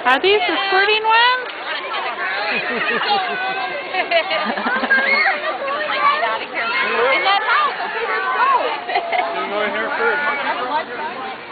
Are these the squirting ones? In that house, okay, let's go. Go in here first.